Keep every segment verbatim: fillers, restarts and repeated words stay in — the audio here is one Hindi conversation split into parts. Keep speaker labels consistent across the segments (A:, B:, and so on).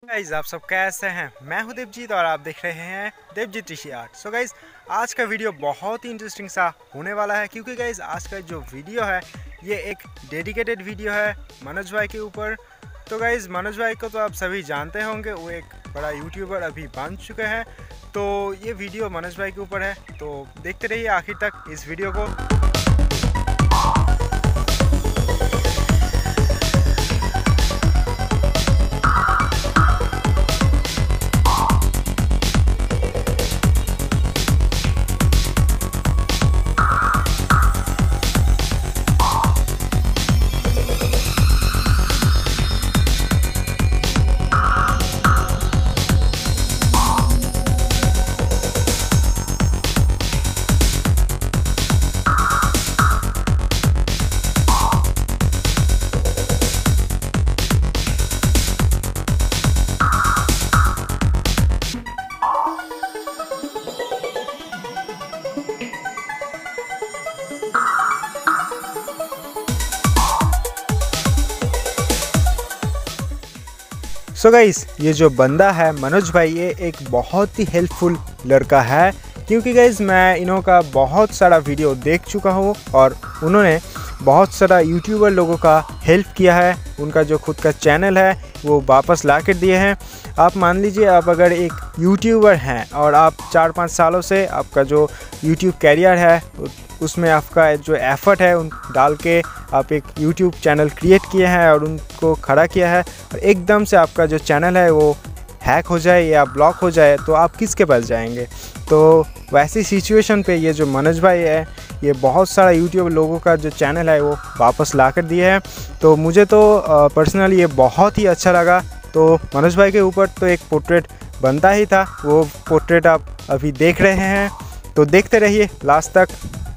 A: गाइज आप सब कैसे हैं। मैं हूं देवजीत और आप देख रहे हैं Devjeet Rishi art. So guys आज का वीडियो बहुत ही इंटरेस्टिंग सा होने वाला है, क्योंकि गाइज आज का जो वीडियो है ये एक डेडिकेटेड वीडियो है मनोज भाई के ऊपर। तो गाइज मनोज भाई को तो आप सभी जानते होंगे, वो एक बड़ा यूट्यूबर अभी बन चुके हैं। तो ये वीडियो मनोज भाई के ऊपर है, तो देखते रहिए आखिर तक इस वीडियो को। सो so गाइस ये जो बंदा है मनोज भाई, ये एक बहुत ही हेल्पफुल लड़का है, क्योंकि गाइस मैं इन्हों का बहुत सारा वीडियो देख चुका हूँ और उन्होंने बहुत सारा यूट्यूबर लोगों का हेल्प किया है। उनका जो खुद का चैनल है वो वापस ला कर दिए हैं। आप मान लीजिए आप अगर एक यूट्यूबर हैं और आप चार पाँच सालों से आपका जो यूट्यूब कैरियर है उसमें आपका जो एफ़र्ट है उन डाल के आप एक यूट्यूब चैनल क्रिएट किए हैं और उनको खड़ा किया है, और एकदम से आपका जो चैनल है वो हैक हो जाए या ब्लॉक हो जाए तो आप किसके पास जाएंगे। तो वैसी सिचुएशन पे ये जो मनोज भाई है ये बहुत सारा यूट्यूब लोगों का जो चैनल है वो वापस ला कर दिए हैं। तो मुझे तो पर्सनली ये बहुत ही अच्छा लगा। तो मनोज भाई के ऊपर तो एक पोर्ट्रेट बनता ही था, वो पोर्ट्रेट आप अभी देख रहे हैं, तो देखते रहिए लास्ट तक।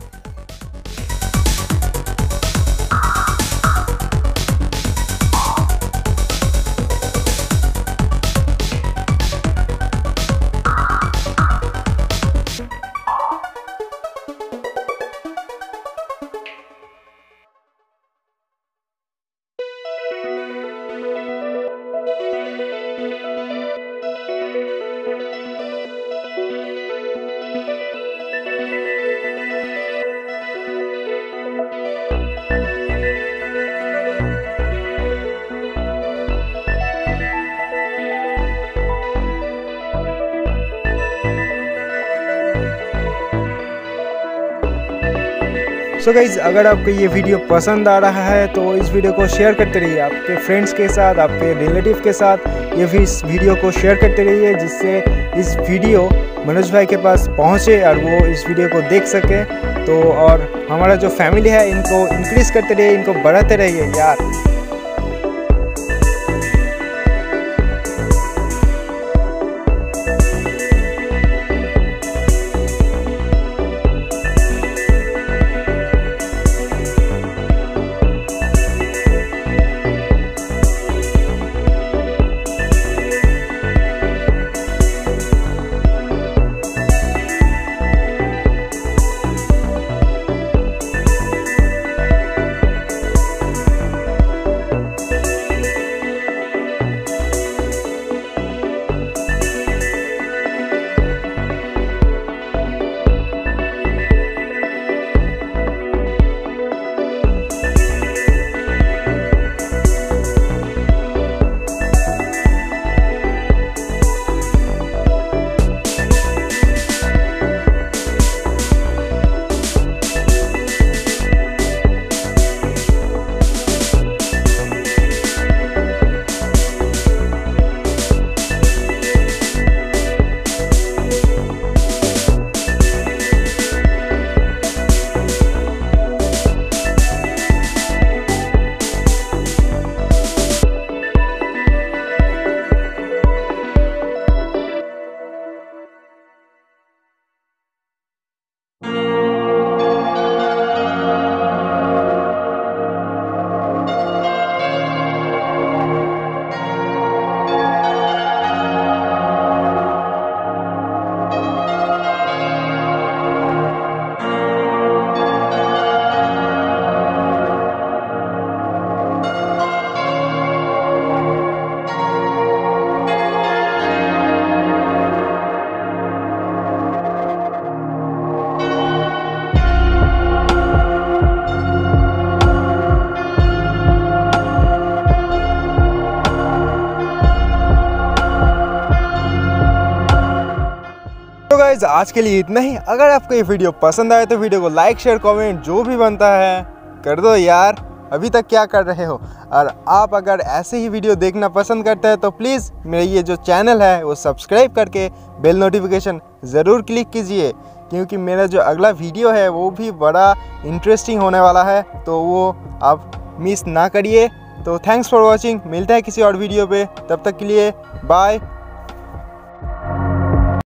A: सो so गाइज़ अगर आपको ये वीडियो पसंद आ रहा है तो इस वीडियो को शेयर करते रहिए आपके फ्रेंड्स के साथ, आपके रिलेटिव के साथ। ये भी इस वीडियो को शेयर करते रहिए जिससे इस वीडियो मनोज भाई के पास पहुँचे और वो इस वीडियो को देख सके। तो और हमारा जो फैमिली है इनको इंक्रीज़ करते रहिए, इनको बढ़ाते रहिए यार। गाइज आज के लिए इतना ही। अगर आपको ये वीडियो पसंद आए तो वीडियो को लाइक शेयर कमेंट जो भी बनता है कर दो यार, अभी तक क्या कर रहे हो। और आप अगर ऐसे ही वीडियो देखना पसंद करते हैं तो प्लीज़ मेरे ये जो चैनल है वो सब्सक्राइब करके बेल नोटिफिकेशन ज़रूर क्लिक कीजिए, क्योंकि मेरा जो अगला वीडियो है वो भी बड़ा इंटरेस्टिंग होने वाला है, तो वो आप मिस ना करिए। तो थैंक्स फॉर वॉचिंग, मिलते हैं किसी और वीडियो पे, तब तक के लिए बाय।